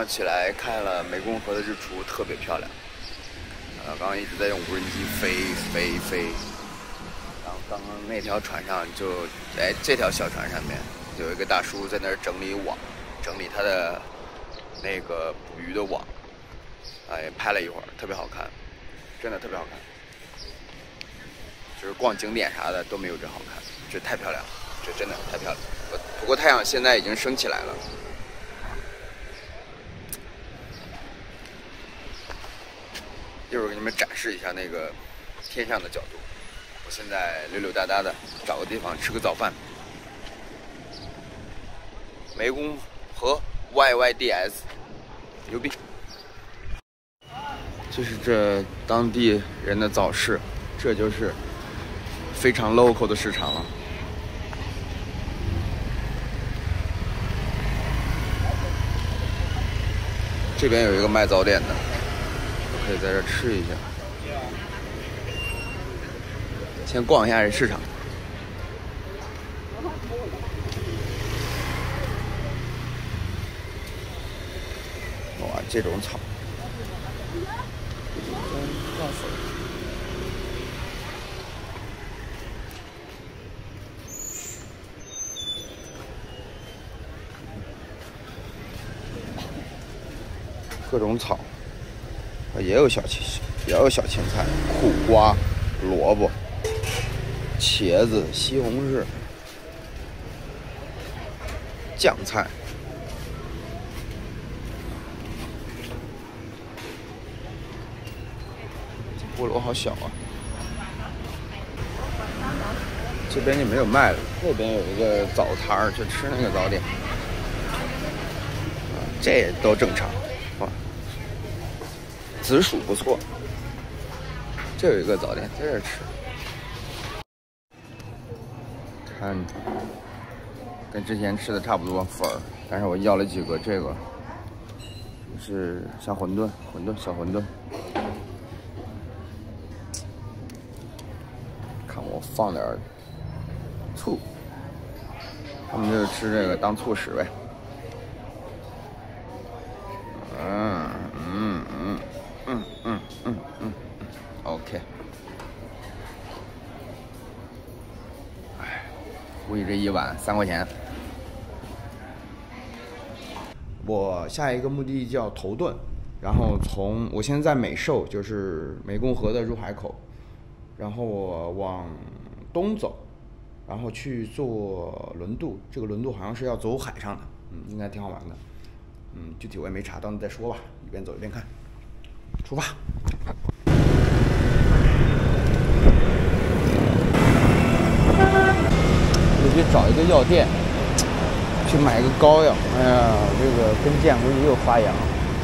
上起来看了湄公河的日出，特别漂亮。刚刚一直在用无人机飞。然后刚刚那条船上就，这条小船上面有一个大叔在那儿整理网，整理他的那个捕鱼的网。也拍了一会儿，特别好看，真的特别好看。就是逛景点啥的都没有这好看，这太漂亮了，这真的太漂亮了。不过太阳现在已经升起来了。一会儿给你们展示一下那个天上的角度。我现在溜溜达达的，找个地方吃个早饭。湄公河 YYDS， 牛逼！这是这当地人的早市，这就是非常 local 的市场了。这边有一个卖早点的，我可以在这吃一下。先逛一下这市场。哇，这种草。各种草，也有小青菜、苦瓜、萝卜、茄子、西红柿、酱菜。这菠萝好小啊！这边就没有卖了，那边有一个早摊儿，就吃那个早点。这都正常。哇，紫薯不错。这有一个早点，在这吃。看，跟之前吃的差不多粉儿，但是我要了几个这个，是像馄饨，小馄饨。看我放点醋，他们就吃这个当醋使呗。OK。估计这一碗3块钱。我下一个目的地叫头顿，然后我现在在美寿，就是湄公河的入海口，然后我往东走，然后去坐轮渡，这个轮渡好像是要走海上的，应该挺好玩的。具体我也没查，到那再说吧，一边走一边看。出发。我去找一个药店，去买一个膏药。哎呀，这个跟腱估计又发炎了。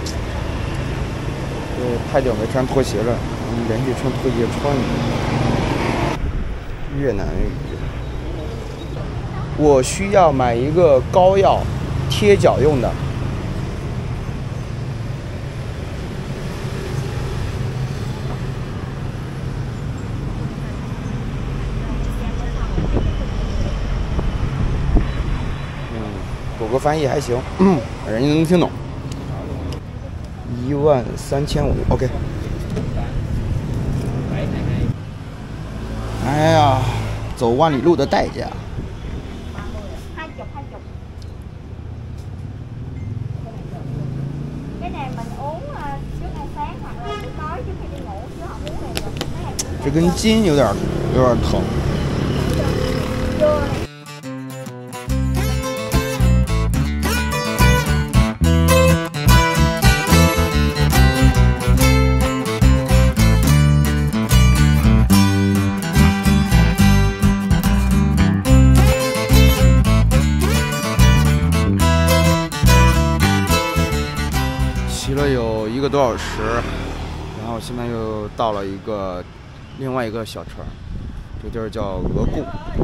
太久没穿拖鞋了，连续穿拖鞋穿越南语。我需要买一个膏药，贴脚用的。谷歌翻译还行，人家能听懂。13500 ，OK。哎呀，走万里路的代价。这根筋有点疼。骑了有1个多小时，然后现在又到了另外一个小城，这地儿叫鹅贡。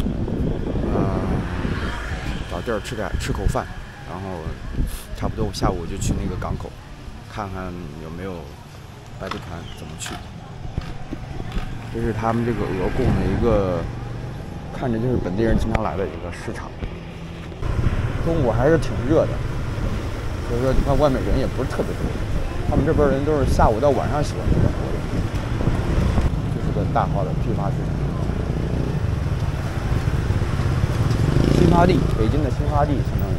找地儿吃口饭，然后差不多下午就去那个港口，看看有没有白渡船怎么去。这是他们这个鹅贡的一个，看着就是本地人经常来的一个市场。中午还是挺热的。 所以说你看外面人也不是特别多，他们这边人都是下午到晚上喜欢这个。这是个大号的批发市场。新发地，北京的新发地相当于。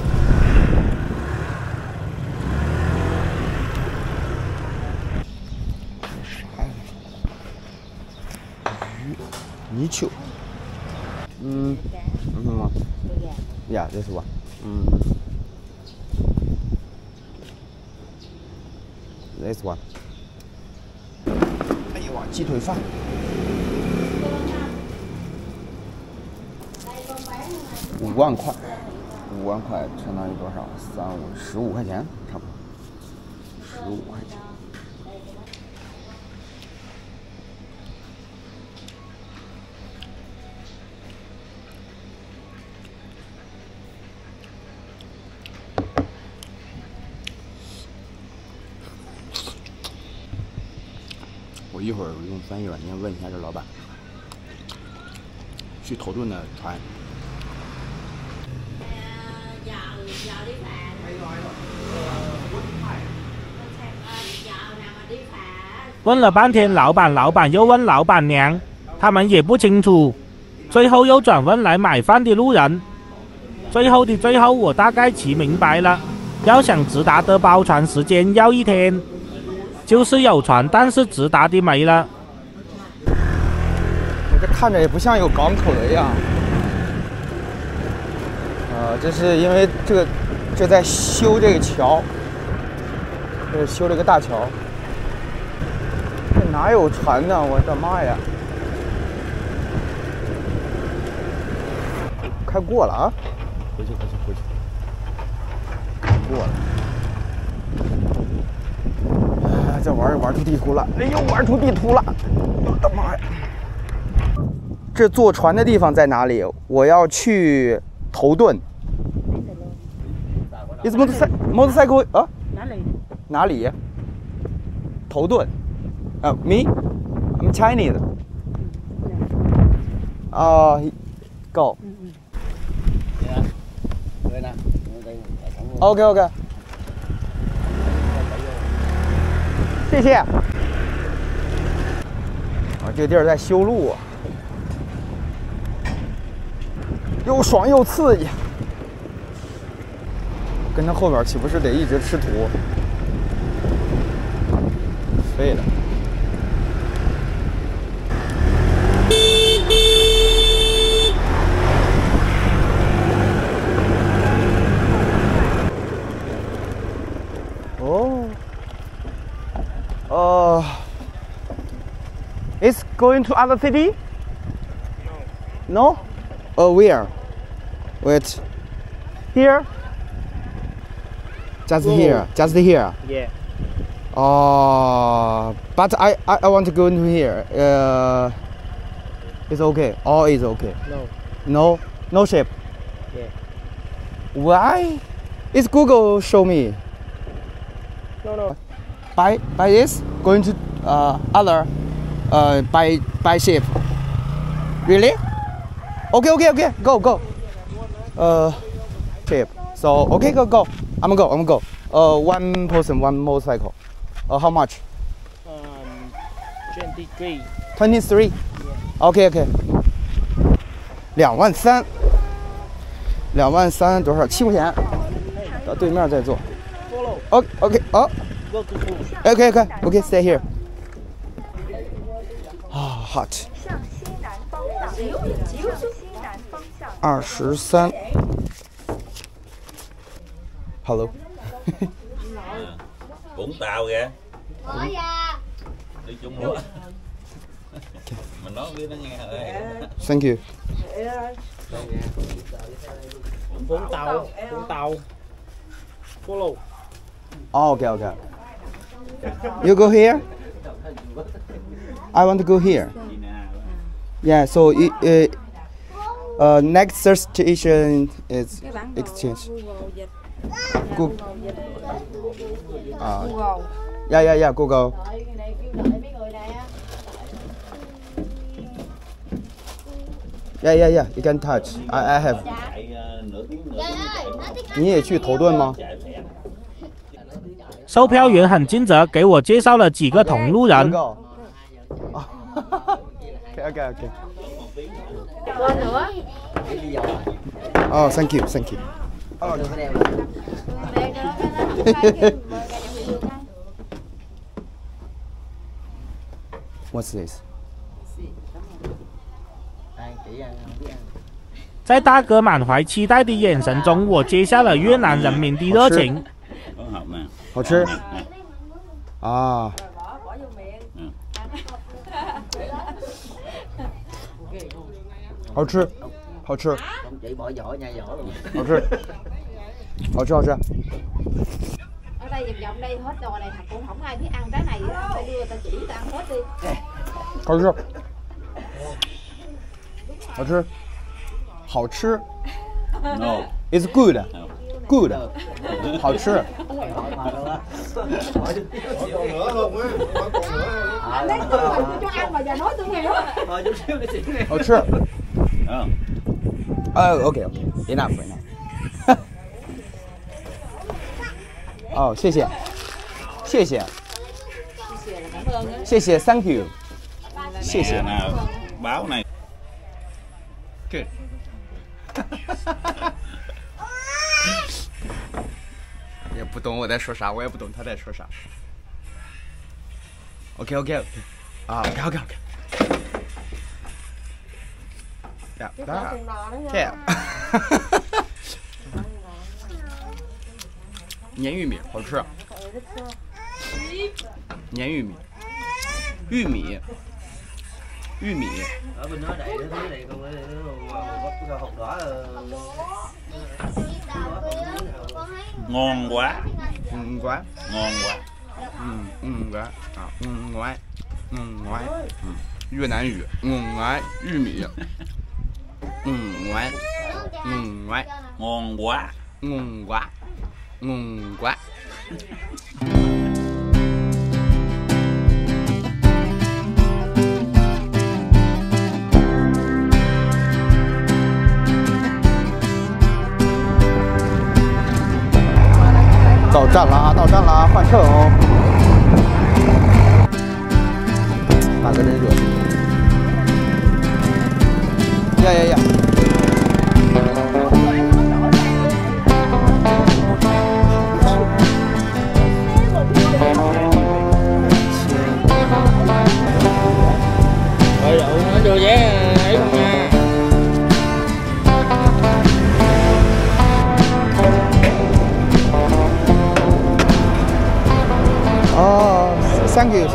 啥呀？泥鳅。Yeah, this one. This one. 哎呦哇，鸡腿饭。5万块，5万块相当于多少？15块钱，差不多，15块钱。我一会儿用翻译软件问一下这老板，去头顿的船。 问了半天老板，老板又问老板娘，他们也不清楚，最后又转问来买饭的路人。最后的最后，我大概骑明白了，要想直达的包船时间要1天，就是有船，但是直达的没了。 这看着也不像有港口的样。这是因为这在修这个桥，这修了个大桥。这哪有船呢？我的妈呀！开过了啊！回去！开过了。这玩出地图了！哎呦，玩出地图了！我的妈呀！这坐船的地方在哪里？我要去头顿。Is motorcycle 啊？哪里？头顿。Me? I'm Chinese. Go. OK. 谢谢。这个地儿在修路啊，又爽又刺激。跟他后边岂不是得一直吃土？废了。It's going to other city? No. No? Where? Wait. Here? Just here. Yeah. But I want to go into here. It's okay. All is okay. No ship. Yeah. Why? It's Google show me. No. By this going to other by ship. Really? Okay. Go. Ship. So okay, go. I'm gonna go. One person, one motorcycle. How much? 23. 23. Okay. 23000多少？7块钱。到对面再坐。Okay. Okay. Stay here. Hot. 向西南方向 23。Hello. Vũng Tàu kìa. Đi chung luôn. Mình nói biết nó nghe rồi. Thank you. Vũng Tàu. Follow. Okay. You go here? I want to go here. Yeah, so next station is exchange. Google. Yeah, Google. Yeah, you can touch. I have. 你也去头顿吗？ 售票员很尽责，给我介绍了几个同路人。 OK。Oh, thank you. Oh. What's this? 在大哥满怀期待的眼神中，我接下了越南人民的热情。 好吃啊！好吃。 Ở đây vòng vòng đây hết đồ này thật cũng không ai biết ăn cái này, phải đưa ta chỉ ta ăn hết đi. 好吃。 No. It's good. 好吃。 Lấy tôi cho ăn mà giờ nói tôi hiểu. 好吃。OK. Enough. 哦，谢谢 ，Thank you， 谢谢。 Báo này. Good. 也不懂我在说啥，我也不懂他在说啥。OK。啊 OK。Yeah. 粘玉米好吃，粘玉米，玉米。 Ở bên đó đầy cái thứ này con bắp cái hột đỏ Ngon quá. Ngon quá. Ngon. 越南语，玉米。ngon quá. 到站了啊，换乘哦。大哥真热情。呀。 Đồ vé ấy không nha. Thank you。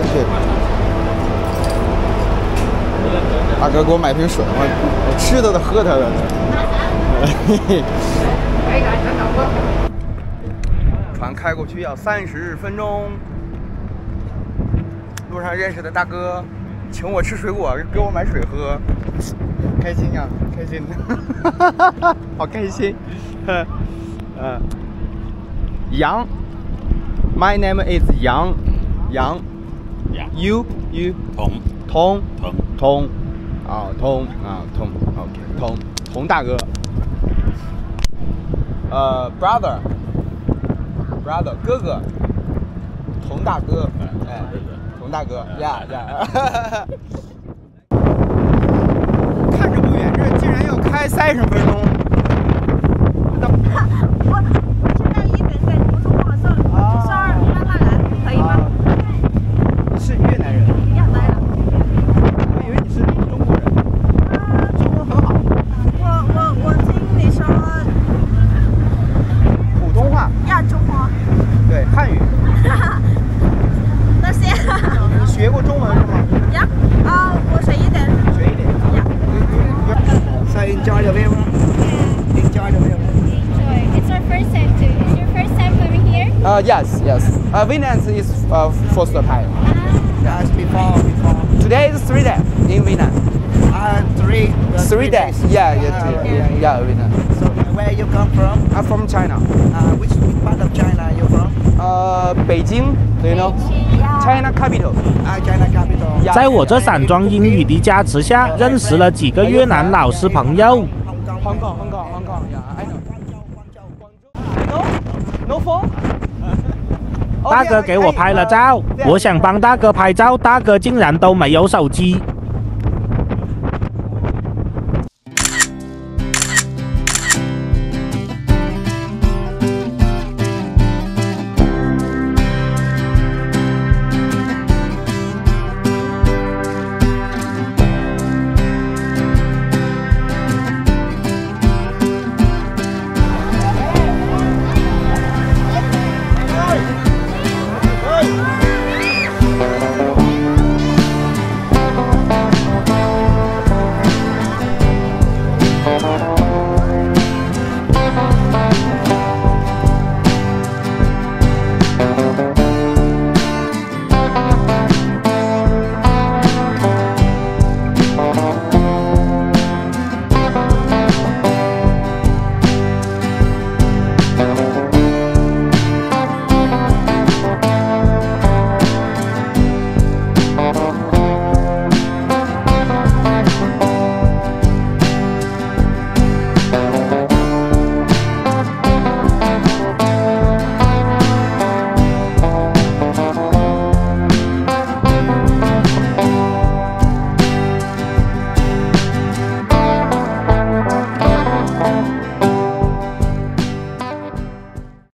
大哥给我买瓶水，我吃他的喝他的。船开过去要30分钟。路上认识的大哥请我吃水果，给我买水喝，开心呀，开心，好开心。杨 ，My name is 杨。You 童，OK， 童大哥。brother 哥哥，童大哥，童大哥呀。看着不远，这竟然要开30分钟。 我现在一个人在途中网上12慢慢来，可以吗？ 是越南人。 要来了。 我以为你是中国人。中文很好。 我听你说普通话。 中华。 对，汉语。 那些。 你学过中文是吗？ 呀，我学一点。呀。 So enjoy the view. Enjoy the view. Enjoy. It's our first time too. Is your first time coming here? Yes. Vietnam is first time. Yes, before. Today is 3 days in Vietnam. 3 days. Yeah, Vietnam. So where you come from? I'm from China. Which part of China you from? Beijing. Do you know? China capital. China capital. 在我这散装英语的加持下，认识了几个越南老师朋友。 Hong Kong. Yeah, I know. No phone? 大哥给我拍了照，我想帮大哥拍照，大哥竟然都没有手机。